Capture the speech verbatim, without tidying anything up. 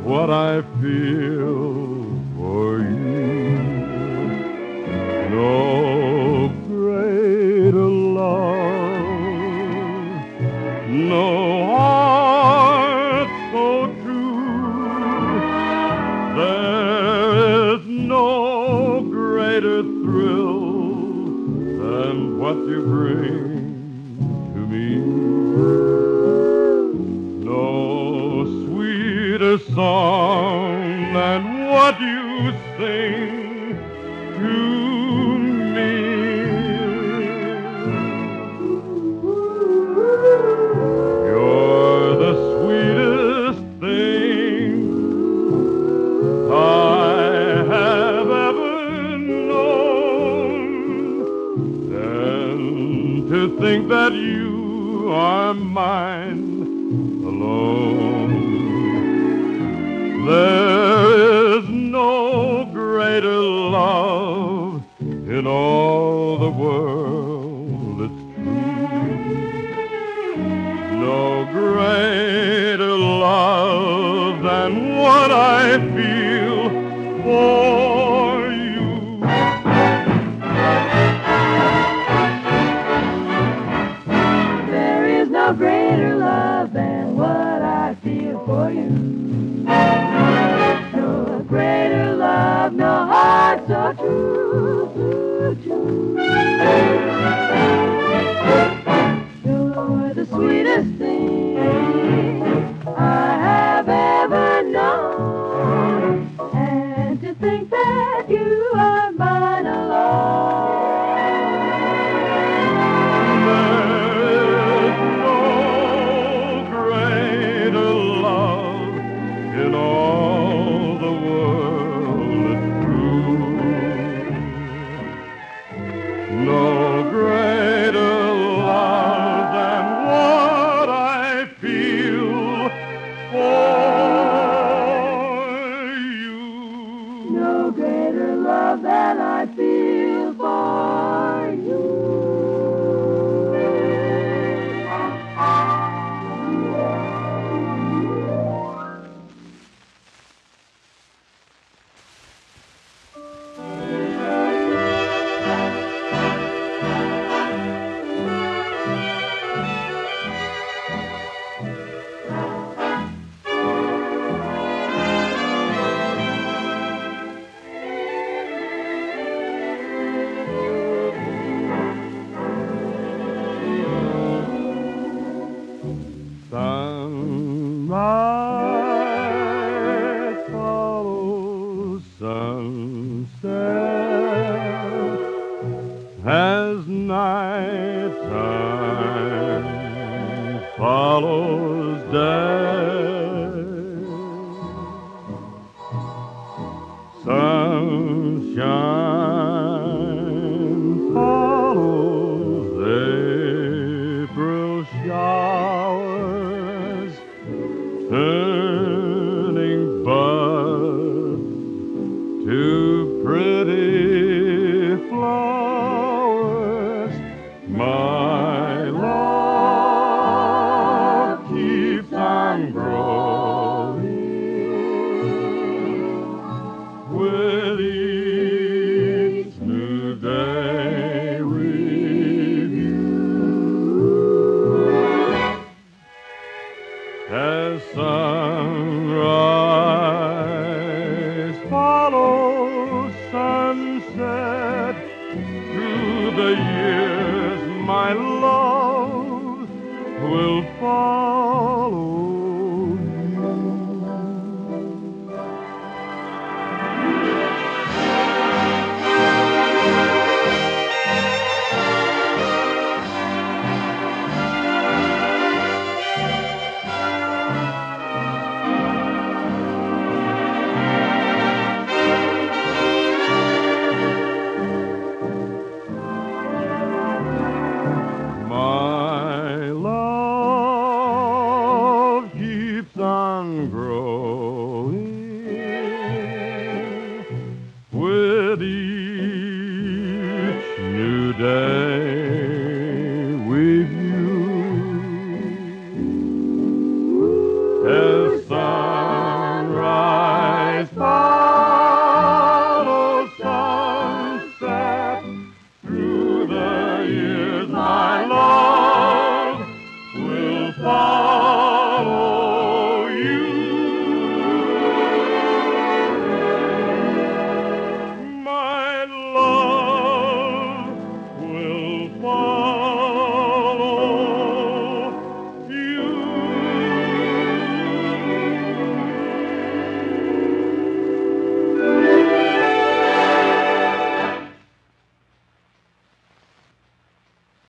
what I feel for you. No greater love, no heart so true. There is no greater thrill than what you bring to me. No sweeter song than what you sing to You're the sweetest thing I have ever known. And to think that you are mine alone. There is no greater love in all the world, it's no greater love than what I feel for you. There is no greater love than what I feel for you. No greater love, no heart so true, true, true. You're the sweetest thing I have ever known, and to think that you are mine alone. There is no greater love in all the world, it's true. No greater love than what I feel for you. No greater love than I feel for you. Sunrise follows sunset as night time follows day. Sunshine follows April showers, turning buds to pretty flowers. My love keeps on growing with each new day with you. As sunrise